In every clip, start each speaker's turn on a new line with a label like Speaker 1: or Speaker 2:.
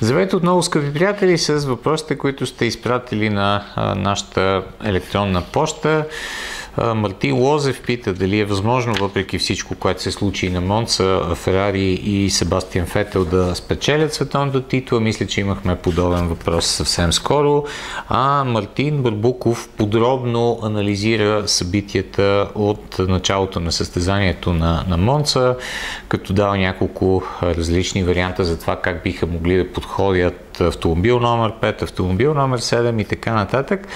Speaker 1: Здравейте отново, скъпи приятели, с въпросите, които сте изпратили на нашата електронна поща. Мартин Лозев пита дали е възможно, въпреки всичко, което се случи на Монца, Ферари и Себастиан Фетел да спечелят световната титла. Мисля, че имахме подобен въпрос съвсем скоро. А Мартин Барбуков подробно анализира събитията от началото на състезанието на Монца, като дава няколко различни варианта за това как биха могли да подходят автомобил номер 5, автомобил номер 7 и така нататък.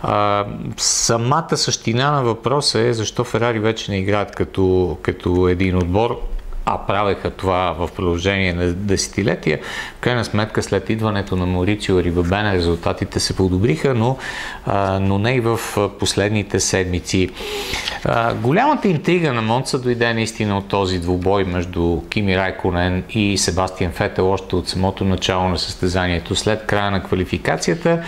Speaker 1: Самата същина на въпроса е защо Ферари вече не играят като един отбор, а правеха това в продължение на десетилетия. В крайна сметка, след идването на Маурицио Рибабене, резултатите се подобриха, но не и в последните седмици. Голямата интрига на Монца дойде наистина от този двубой между Кими Райконен и Себастиан Фетел още от самото начало на състезанието, след края на квалификацията.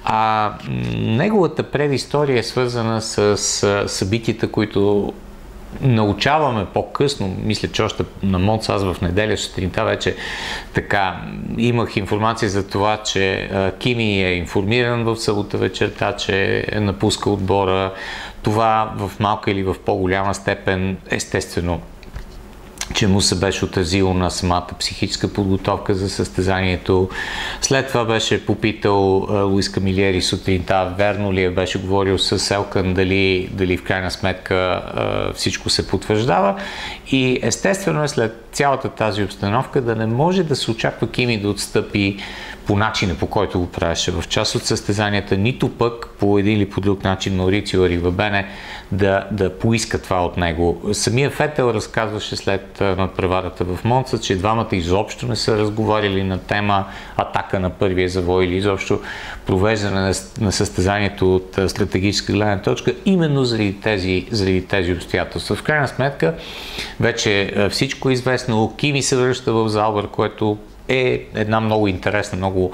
Speaker 1: Неговата предистория е свързана с събитията, които научаваме по-късно. Мисля, че още на Монца, аз в неделя сутринта вече така имах информация за това, че Кими е информиран в събота вечерта, че е напуска отбора. Това в малка или в по-голяма степен, естествено, че му се беше отразило на самата психическа подготовка за състезанието. След това беше попитал Луис Камилиери сутринта, верно ли беше говорил с Елкън, дали в крайна сметка всичко се потвърждава. И естествено е след цялата тази обстановка да не може да се очаква Кими да отстъпи по начина, по който го правеше в част от състезанията, нито пък по един или по друг начин Маурицио Рибабене да поиска това от него. Самия Фетел разказваше след надпреварата в Монца, че двамата изобщо не са разговаряли на тема атака на първия завой или изобщо провеждане на състезанието от стратегическа гледна точка, именно заради тези обстоятелства. В крайна сметка, вече всичко е известно. Кими се връща в Заубър, което е една много интересна, много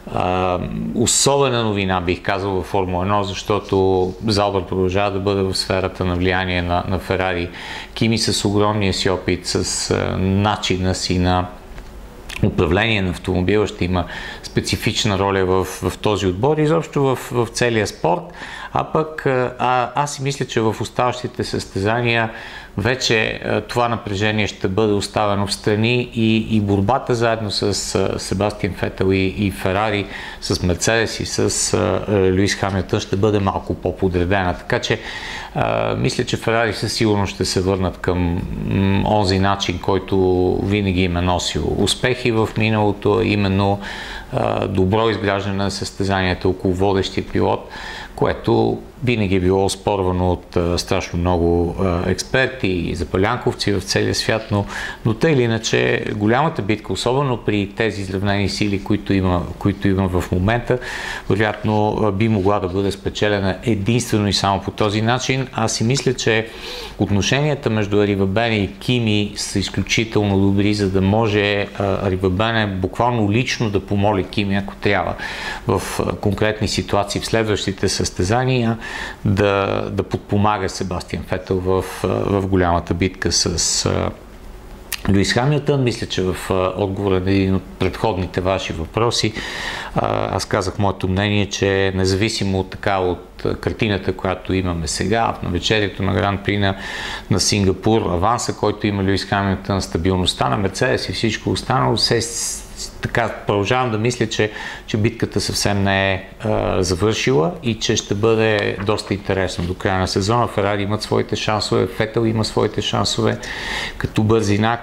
Speaker 1: особена новина, бих казал, във Формула 1, защото Заубър продължава да бъде в сферата на влияние на Ферари. Кими с огромния си опит, с начина си на управление на автомобила ще има специфична роля в този отбор и изобщо в целия спорт. Аз си мисля, че в оставащите състезания вече това напрежение ще бъде оставено в страни и борбата заедно с Себастиан Фетел и Ферари, с Мерцедес и с Луис Хамилтън ще бъде малко по-подредена. Така че мисля, че Ферари със сигурност ще се върнат към онзи начин, който винаги им е носил успехи в миналото, именно добро изграждане на състезанията около водещия пилот, което винаги е било оспорвано от страшно много експерти и запалянковци в целия свят, но тъй или иначе голямата битка, особено при тези изравнени сили, които има в момента, вероятно би могла да бъде спечелена единствено и само по този начин. Аз си мисля, че отношенията между Рибабене и Кими са изключително добри, за да може Рибабене буквално лично да помоли Кими, ако трябва, в конкретни ситуации в следващите състезания, да подпомага Себастиан Фетел в голямата битка с Луис Хамилтън. Мисля, че в отговора на един от предходните ваши въпроси аз казах моето мнение, че независимо от картината, която имаме сега, в навечерието на Гран При на Сингапур, аванса, който има Луис Хамилтън, стабилността на Мерцедес и всичко останало, продължавам да мисля, че битката съвсем не е завършила и че ще бъде доста интересно до края на сезона. Ферари имат своите шансове, Фетел има своите шансове, като бързина,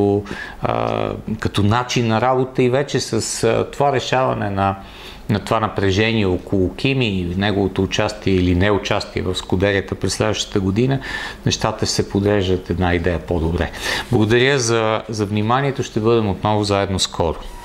Speaker 1: като начин на работа и вече с това решаване на това напрежение около Кими и неговото участие или неучастие в скудерията през следващата година, нещата се подреждат една идея по-добре. Благодаря за вниманието, ще бъдем отново заедно скоро.